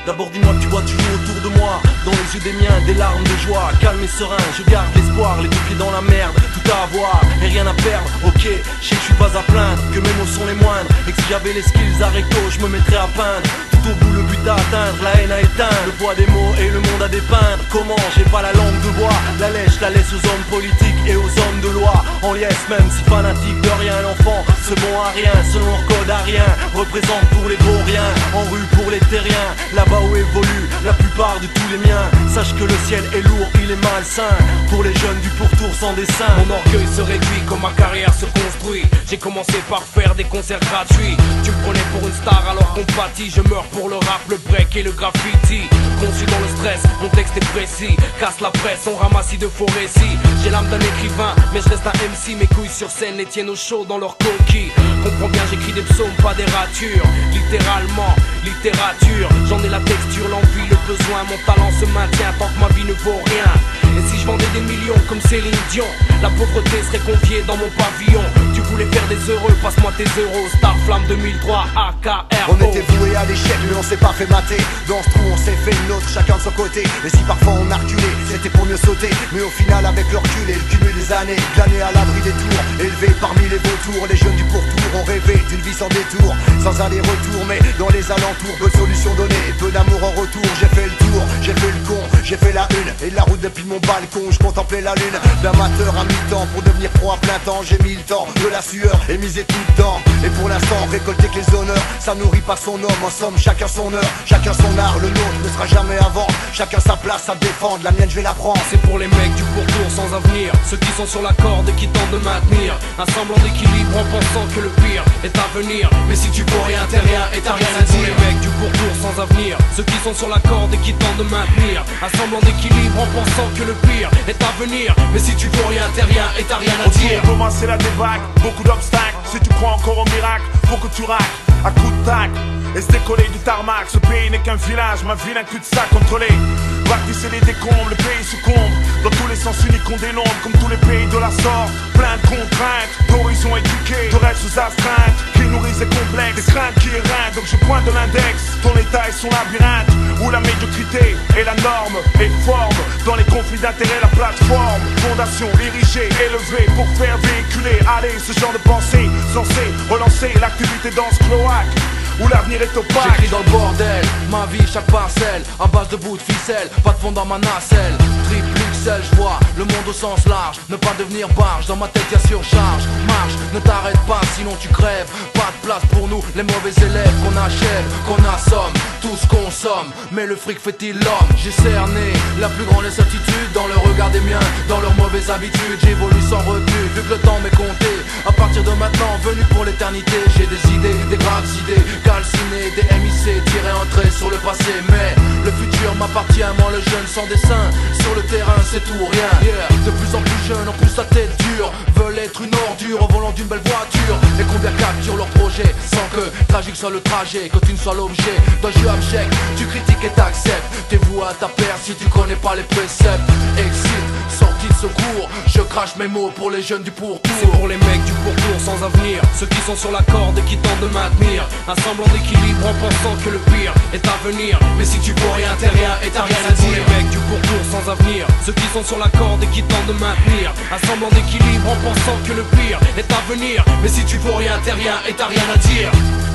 D'abord dis-moi que tu vois toujours autour de moi, dans les yeux des miens, des larmes de joie. Calme et serein, je garde l'espoir, les deux pieds dans la merde, tout à avoir et rien à perdre. Ok, je sais que je suis pas à plaindre, que mes mots sont les moindres, et que si j'avais les skills à recto, je me mettrais à peindre. Tout au bout le but à atteindre, la haine à éteindre, le poids des mots et le monde à dépeindre. Comment, j'ai pas la langue de bois, la lèche la laisse aux hommes politiques et aux hommes de loi. En liesse même si fanatique de rien, l'enfant ce bon à rien, selon leur code à rien, représente pour les gros riens, en rue pour les terriens, là-bas où évolue la plupart de tous les miens. Sache que le ciel est lourd, il est malsain, pour les jeunes du pourtour sans dessin. Mon orgueil se réduit comme ma carrière se construit. J'ai commencé par faire des concerts gratuits. Tu me prenais pour une star alors qu'on pâtit. Je meurs pour le rap, le break et le graffiti. Conçu dans le stress, mon texte est précis. Casse la presse, on ramassis de faux récits. J'ai l'âme d'un écrivain, mais je reste un MC. Mes couilles sur scène les tiennent au chaud dans leur coquille. Comprends bien, j'écris des psaumes, pas des ratures. Littéralement, littérature. J'en ai la texture, l'envie, le besoin. Mon talent se maintient tant que ma vie ne vaut rien. Et si je vendais des millions comme Céline Dion, la pauvreté serait confiée dans mon pavillon. Tu voulais faire des heureux, passe-moi tes euros. Star Flamme 2003, AKR. On était voués à l'échec mais on s'est pas fait mater. Dans ce trou on s'est fait une autre, chacun de son côté. Et si parfois on a reculé, c'était pour mieux sauter. Mais au final avec le recul et le cumul des années, glané à l'abri des tours, élevé parmi les vautours. Les jeunes du pourtour ont rêvé d'une vie sans détour, sans aller-retour. Mais dans les alentours, peu de solutions données, peu d'amour en retour. J'ai fait le tour, j'ai fait le con, j'ai fait la une. Et de la route depuis mon balcon, je contemplais la lune. D'amateur à mi-temps pour devenir pro à plein temps. J'ai mis le temps, de la sueur et misé tout le temps. Et pour l'instant, récolter que les honneurs, ça nourrit pas son homme. En somme, chacun son heure, chacun son art. Le nôtre ne sera jamais avant, chacun sa place à défendre. La mienne, je vais la prendre. C'est pour les mecs du pourtour sans avenir, ceux qui sont sur la corde et qui tentent de maintenir un semblant d'équilibre en pensant que le pire est à venir. Mais si tu peux rien, t'es rien et t'as rien à dire. C'est pour les mecs du pourtour sans avenir, ceux qui sont sur la corde et qui tentent de maintenir un semblant d'équilibre en pensant que le pire est à venir. Mais si tu peux rien, t'es rien et t'as rien à dire. Pour moi c'est la débâcle, beaucoup d'obstacles. Si tu crois encore au miracle, faut que tu raques à coups de tac et se décoller du tarmac. Ce pays n'est qu'un village, ma ville un cul-de-sac contrôlé. Va tisser les décombres, le pays succombe. Dans tous les sens uniques on dénombre, comme tous les pays de la sorte. Plein de contraintes, d'horizons éduqués, de rêves sous astreinte, qui nourrissent des complexes, des craintes qui éreintent. Donc je pointe de l'index, ton état est son labyrinthe, où la médiocrité est la norme et forme dans les conflits d'intérêts la plateforme. Fondation érigée, élevée pour faire véhiculer, allez, ce genre de pensée censé relancer l'activité dans ce cloaque où l'avenir est opaque. J'écris dans le bordel, ma vie chaque parcelle, à base de bouts de ficelle, pas de fond dans ma nacelle. Triple XL, je vois le monde au sens large, ne pas devenir barge, dans ma tête y'a surcharge. Marche, ne t'arrête pas sinon tu crèves. Pas de place pour nous, les mauvais élèves, qu'on achève, qu'on assomme, tous consomme. Mais le fric fait-il l'homme? J'ai cerné la plus grande incertitude dans le regard des miens, dans leurs mauvaises habitudes. J'évolue sans recul, vu que le temps m'est compté. À partir de maintenant, venu pour l'éternité, j'ai des idées, des graves idées calciné, des MIC tirés en trait sur le passé. Mais le futur m'appartient, moi le jeune sans dessin. Sur le terrain c'est tout ou rien, De plus en plus jeunes, en plus la tête dure, veulent être une ordure au volant d'une belle voiture. Et combien capturent leur projet sans que tragique soit le trajet, que tu ne sois l'objet d'un jeu abject. Tu critiques et t'acceptes, t'es voué à ta perte si tu connais pas les préceptes. Exit, sortie de secours, je crache mes mots pour les jeunes du pourtour. C'est pour les mecs du pourtour sans avenir, ceux qui sont sur la corde et qui tentent de maintenir un semblant d'équilibre en pensant que le pire est à venir. Mais si tu peux rien, t'es rien et t'as rien à dire. C'est pour les mecs du pourtour sans avenir, ceux qui sont sur la corde et qui tentent de maintenir un semblant d'équilibre en pensant que le pire est à venir. Mais si tu peux rien, t'es rien et t'as rien à dire.